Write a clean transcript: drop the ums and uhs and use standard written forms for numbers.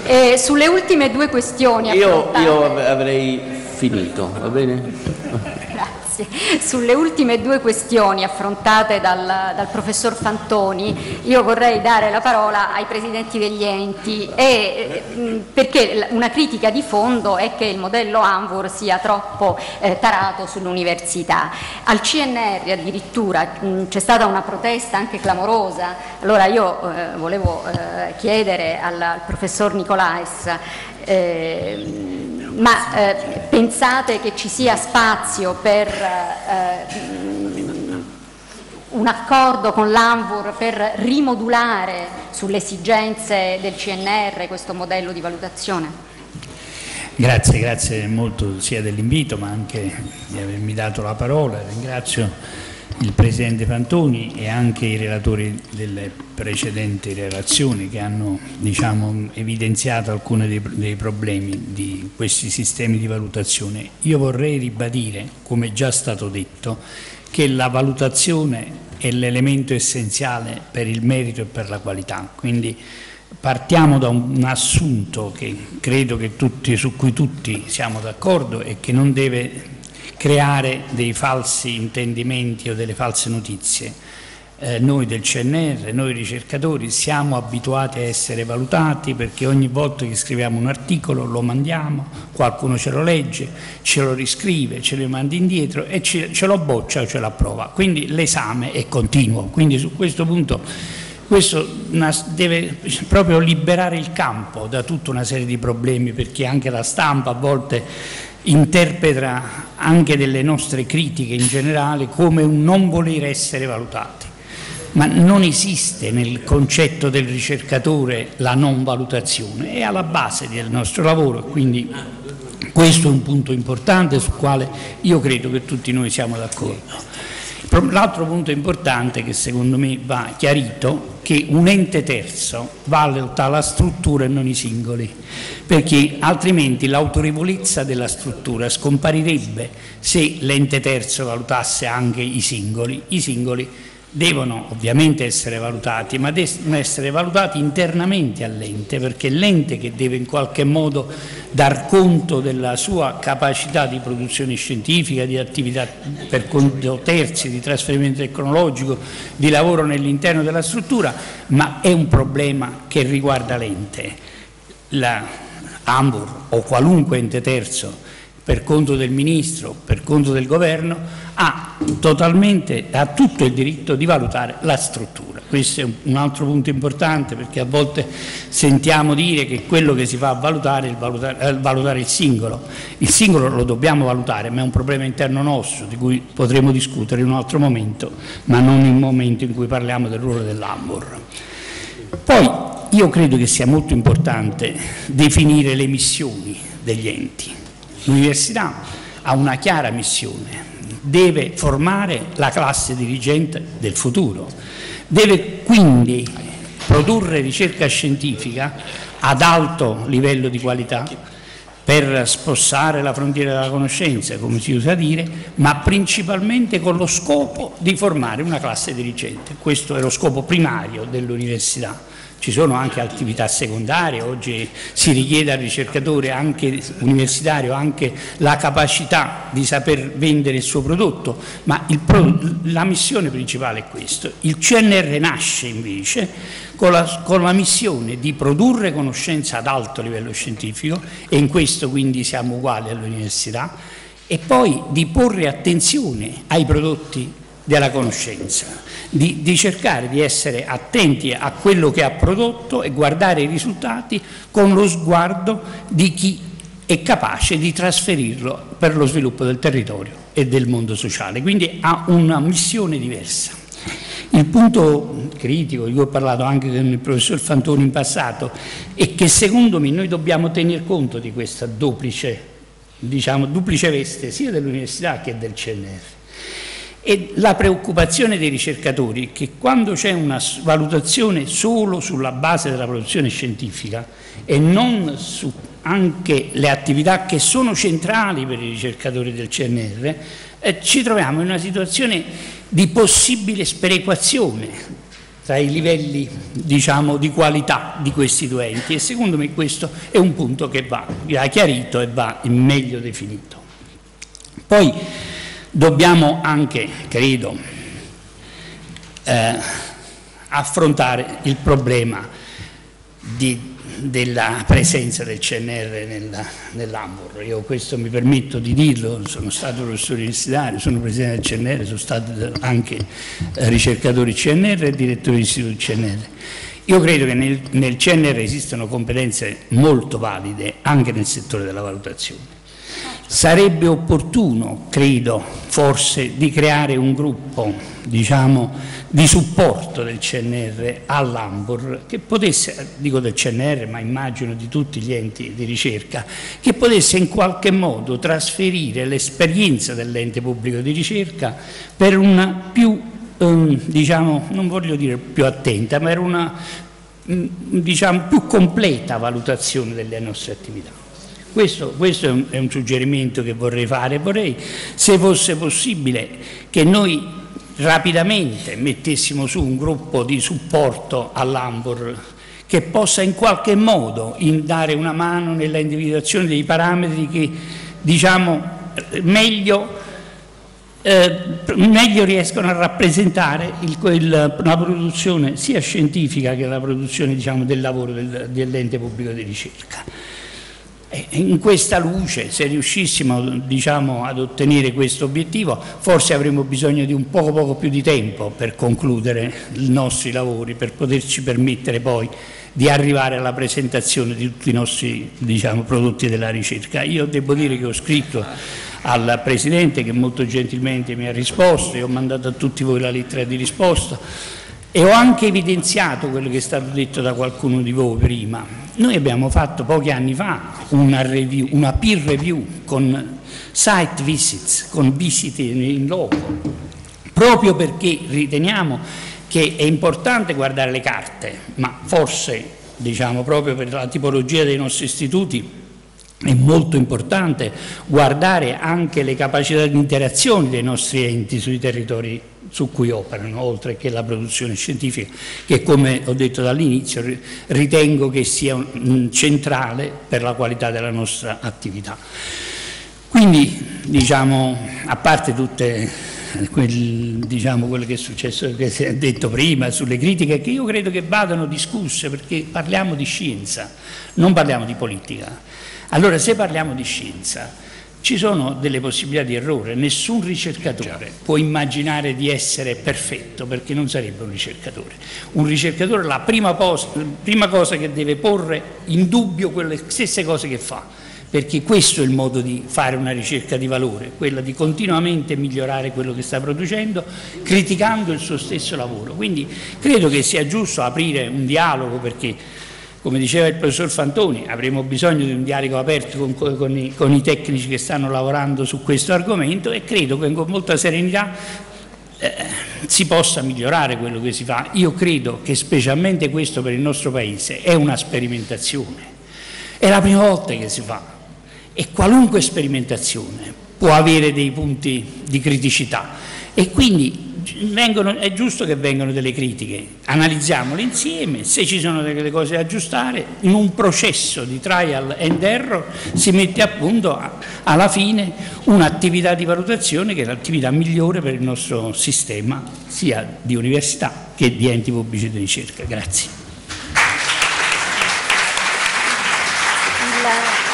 Sulle ultime due questioni affrontate... Io avrei finito, va bene? Sulle ultime due questioni affrontate dal professor Fantoni, io vorrei dare la parola ai presidenti degli enti, perché una critica di fondo è che il modello ANVUR sia troppo tarato sull'università. Al CNR addirittura c'è stata una protesta anche clamorosa. Allora io volevo chiedere al professor Nicolaes, pensate che ci sia spazio per un accordo con l'ANVUR per rimodulare sulle esigenze del CNR questo modello di valutazione? Grazie molto sia dell'invito ma anche di avermi dato la parola. Ringrazio il Presidente Fantoni e anche i relatori delle precedenti relazioni che hanno evidenziato alcuni dei problemi di questi sistemi di valutazione. Io vorrei ribadire, come è già stato detto, che la valutazione è l'elemento essenziale per il merito e per la qualità, quindi partiamo da un assunto che credo che su cui tutti siamo d'accordo e che non deve creare dei falsi intendimenti o delle false notizie. Noi del CNR, noi ricercatori siamo abituati a essere valutati perché ogni volta che scriviamo un articolo lo mandiamo, qualcuno ce lo legge, ce lo riscrive, ce lo manda indietro e ce lo boccia o ce l'approva, quindi l'esame è continuo, quindi su questo punto questo deve proprio liberare il campo da tutta una serie di problemi, perché anche la stampa a volte interpreta anche delle nostre critiche in generale come un non voler essere valutati, ma non esiste nel concetto del ricercatore la non valutazione, è alla base del nostro lavoro, quindi questo è un punto importante sul quale io credo che tutti noi siamo d'accordo. L'altro punto importante che secondo me va chiarito è che un ente terzo valuta la struttura e non i singoli, perché altrimenti l'autorevolezza della struttura scomparirebbe se l'ente terzo valutasse anche i singoli. I singoli devono ovviamente essere valutati, ma devono essere valutati internamente all'ente, perché è l'ente che deve in qualche modo dar conto della sua capacità di produzione scientifica, di attività per conto terzi, di trasferimento tecnologico, di lavoro nell'interno della struttura, ma è un problema che riguarda l'ente. La ANVUR o qualunque ente terzo per conto del Ministro, per conto del Governo, ha tutto il diritto di valutare la struttura. Questo è un altro punto importante, perché a volte sentiamo dire che quello che si fa a valutare è valutare il singolo. Il singolo lo dobbiamo valutare, ma è un problema interno nostro, di cui potremo discutere in un altro momento, ma non nel momento in cui parliamo del ruolo dell'ANVUR. Poi io credo che sia molto importante definire le missioni degli enti. L'università ha una chiara missione, deve formare la classe dirigente del futuro, deve quindi produrre ricerca scientifica ad alto livello di qualità per spossare la frontiera della conoscenza, come si usa dire, ma principalmente con lo scopo di formare una classe dirigente. Questo è lo scopo primario dell'università. Ci sono anche attività secondarie, oggi si richiede al ricercatore anche universitario anche la capacità di saper vendere il suo prodotto, ma la missione principale è questo. Il CNR nasce invece con la missione di produrre conoscenza ad alto livello scientifico, e in questo quindi siamo uguali all'università, e poi di porre attenzione ai prodotti della conoscenza, di cercare di essere attenti a quello che ha prodotto e guardare i risultati con lo sguardo di chi è capace di trasferirlo per lo sviluppo del territorio e del mondo sociale, quindi ha una missione diversa. Il punto critico di cui ho parlato anche con il professor Fantoni in passato è che secondo me noi dobbiamo tener conto di questa duplice veste sia dell'università che del CNR. E la preoccupazione dei ricercatori è che quando c'è una valutazione solo sulla base della produzione scientifica e non su anche le attività che sono centrali per i ricercatori del CNR, ci troviamo in una situazione di possibile sperequazione tra i livelli, diciamo, di qualità di questi due enti, e secondo me questo è un punto che va chiarito e va meglio definito. Poi dobbiamo anche, credo, affrontare il problema della presenza del CNR nell'Ambur. Io questo mi permetto di dirlo, sono stato professore universitario, sono presidente del CNR, sono stato anche ricercatore CNR e direttore dell'istituto CNR. Io credo che nel CNR esistano competenze molto valide anche nel settore della valutazione. Sarebbe opportuno, credo, forse di creare un gruppo, diciamo, di supporto del CNR all'Ambur, che potesse, dico del CNR, ma immagino di tutti gli enti di ricerca, che potesse in qualche modo trasferire l'esperienza dell'ente pubblico di ricerca per una più, diciamo, non voglio dire più attenta, ma per una, diciamo, più completa valutazione delle nostre attività. Questo è un suggerimento che vorrei fare. Vorrei, se fosse possibile, che noi rapidamente mettessimo su un gruppo di supporto all'Ambur che possa in qualche modo dare una mano nella individuazione dei parametri che, diciamo, meglio riescono a rappresentare la produzione sia scientifica che la produzione, diciamo, del lavoro dell'ente pubblico di ricerca. In questa luce, se riuscissimo, diciamo, ad ottenere questo obiettivo, forse avremo bisogno di un poco più di tempo per concludere i nostri lavori, per poterci permettere poi di arrivare alla presentazione di tutti i nostri, diciamo, prodotti della ricerca. Io devo dire che ho scritto al Presidente, che molto gentilmente mi ha risposto, e ho mandato a tutti voi la lettera di risposta, e ho anche evidenziato quello che è stato detto da qualcuno di voi prima. Noi abbiamo fatto pochi anni fa una peer review con site visits, con visite in loco, proprio perché riteniamo che è importante guardare le carte, ma forse, diciamo, proprio per la tipologia dei nostri istituti è molto importante guardare anche le capacità di interazione dei nostri enti sui territori su cui operano, oltre che la produzione scientifica, che, come ho detto dall'inizio, ritengo che sia centrale per la qualità della nostra attività. Quindi, diciamo, a parte tutte diciamo, quello che è successo, che si è detto prima, sulle critiche, che io credo che vadano discusse, perché parliamo di scienza, non parliamo di politica. Allora, se parliamo di scienza, ci sono delle possibilità di errore. Nessun ricercatore può immaginare di essere perfetto, perché non sarebbe un ricercatore. Un ricercatore, la prima cosa che deve porre in dubbio quelle stesse cose che fa, perché questo è il modo di fare una ricerca di valore, quella di continuamente migliorare quello che sta producendo, criticando il suo stesso lavoro. Quindi credo che sia giusto aprire un dialogo, perché, come diceva il professor Fantoni, avremo bisogno di un dialogo aperto con i tecnici che stanno lavorando su questo argomento, e credo che con molta serenità si possa migliorare quello che si fa. Io credo che specialmente questo per il nostro Paese è una sperimentazione, è la prima volta che si fa, e qualunque sperimentazione può avere dei punti di criticità, e quindi è giusto che vengano delle critiche, analizziamole insieme, se ci sono delle cose da aggiustare, in un processo di trial and error si mette a punto alla fine un'attività di valutazione che è l'attività migliore per il nostro sistema, sia di università che di enti pubblici di ricerca. Grazie.